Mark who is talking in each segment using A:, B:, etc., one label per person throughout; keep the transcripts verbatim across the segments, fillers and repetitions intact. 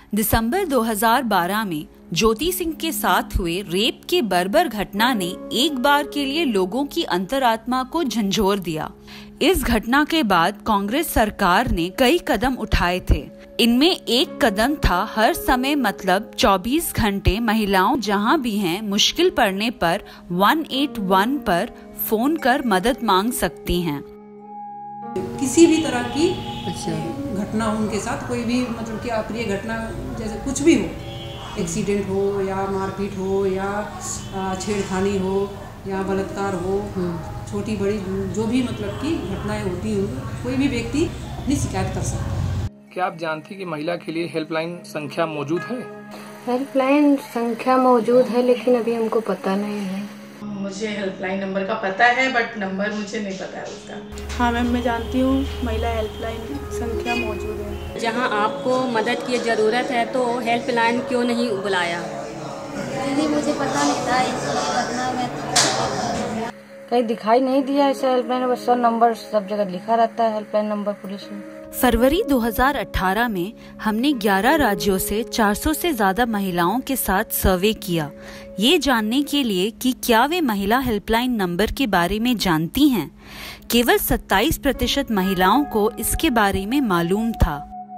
A: दिसंबर दो हज़ार बारह में ज्योति सिंह के साथ हुए रेप के बर्बर घटना ने एक बार के लिए लोगों की अंतरात्मा को झंझोर दिया। इस घटना के बाद कांग्रेस सरकार ने कई कदम उठाए थे। इनमें एक कदम था हर समय मतलब चौबीस घंटे महिलाओं जहां भी हैं मुश्किल पड़ने पर एक सौ इक्यासी पर फोन कर मदद मांग सकती हैं।
B: किसी भी तरह की अच्छा घटना हो उनके साथ, कोई भी मतलब कि अप्रिय घटना जैसे कुछ भी हो, एक्सीडेंट हो या मारपीट हो या छेड़खानी हो या बलात्कार हो, छोटी बड़ी जो भी मतलब कि घटनाएं होती हो, कोई भी व्यक्ति अपनी शिकायत कर सकता है।
C: क्या आप जानती कि महिला के लिए हेल्पलाइन संख्या मौजूद है?
D: हेल्पलाइन संख्या मौजूद है लेकिन अभी हमको पता नहीं है।
E: मुझे हेल्पलाइन नंबर का पता है बट नंबर मुझे नहीं पता है उसका।
F: हाँ मैम, मैं जानती हूँ महिला हेल्पलाइन संख्या मौजूद है।
G: जहाँ आपको मदद की ज़रूरत है तो हेल्पलाइन क्यों नहीं बुलाया?
H: दीदी मुझे पता नहीं था इसलिए घटना में
D: कहीं दिखाई नहीं दिया ऐसा हेल्पलाइन, बस सौ नंबर सब जगह लिखा रहता है हेल्पलाइन नंबर पुलिस में।
A: फरवरी दो हज़ार अठारह में हमने ग्यारह राज्यों से चार सौ से ज्यादा महिलाओं के साथ सर्वे किया, ये जानने के लिए कि क्या वे महिला हेल्पलाइन नंबर के बारे में जानती हैं। केवल सत्ताईस प्रतिशत महिलाओं को इसके बारे में मालूम था।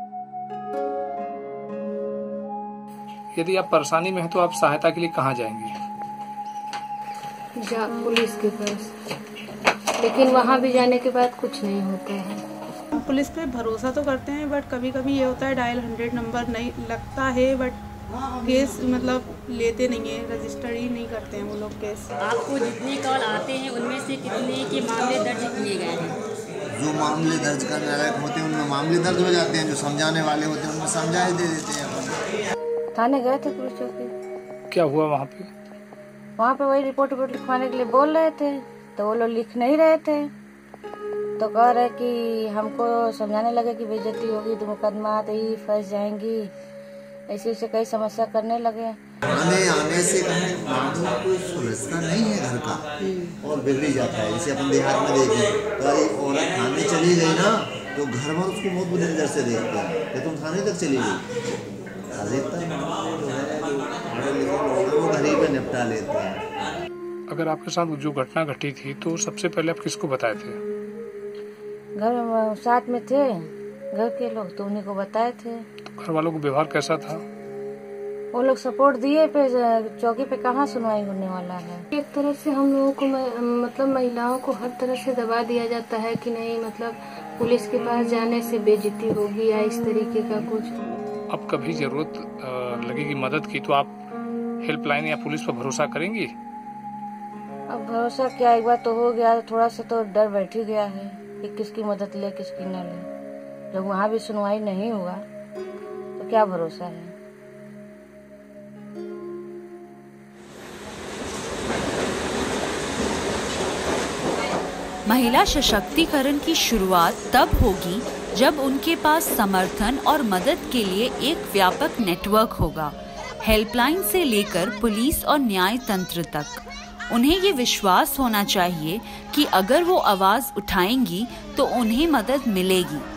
C: यदि आप परेशानी में हैं तो आप सहायता के लिए कहाँ जाएंगे?
D: जा पुलिस के पास, लेकिन वहाँ भी जाने के बाद कुछ नहीं होता है।
F: पुलिस पे भरोसा तो करते हैं बट कभी कभी ये होता है डायल हंड्रेड नंबर नहीं लगता है बट केस मतलब लेते नहीं है, रजिस्टर ही नहीं करते हैं वो लोग केस।
G: आपको जितने कॉल आते हैं उनमें से कितने के मामले दर्ज किए गए हैं?
I: जो मामले दर्ज करने लायक होते हैं उनमें मामले दर्ज हो जाते हैं, जो समझाने वाले होते हैं उनमें समझाए दे देते हैं।
D: थाने गए थे पुलिस चौकी।
C: क्या हुआ वहाँ पे?
D: वहाँ पे वही रिपोर्ट रिपोर्ट लिखवाने के लिए बोल रहे थे तो वो लोग लिख नहीं रहे थे, तो कह रहे कि हमको समझाने लगे कि बेइज्जती होगी तो मुकदमा तो ही फंस जाएंगी, ऐसे ऐसे कई समस्या करने लगे।
I: आने आने से कोई सुलझता नहीं है घर का और बिगड़ जाता है। जैसे अपन देहात में देखें तो एक औरत थाने चली गई ना तो घर में उसको बहुत बुरी नजर से देखते हैं कि तुम थाने तक चली गई। वो घर ही पे निपटा लेते हैं।
C: अगर आपके साथ जो घटना घटी थी तो सबसे पहले आप किसको बताए थे?
D: घर में साथ में थे घर के लोग, तो उन्हीं को बताए थे।
C: तो घर वालों का व्यवहार कैसा था?
D: वो लोग सपोर्ट दिए, पे चौकी पे कहाँ सुनवाई होने वाला है। एक तरह से हम लोगों को मतलब महिलाओं को हर तरह से दबा दिया जाता है कि नहीं मतलब पुलिस के पास जाने से बेइज्जती होगी या इस तरीके का कुछ।
C: अब कभी जरूरत लगेगी मदद की तो आप हेल्पलाइन या पुलिस पर भरोसा करेंगी?
D: अब भरोसा क्या, एक बार तो हो गया, थोड़ा सा तो डर बैठ ही गया है कि किसकी मदद ले किसकी न ले। जब वहाँ भी सुनवाई नहीं हुआ तो क्या भरोसा है।
A: महिला सशक्तिकरण की शुरुआत तब होगी जब उनके पास समर्थन और मदद के लिए एक व्यापक नेटवर्क होगा, हेल्पलाइन से लेकर पुलिस और न्याय तंत्र तक। उन्हें ये विश्वास होना चाहिए कि अगर वो आवाज उठाएंगी तो उन्हें मदद मिलेगी।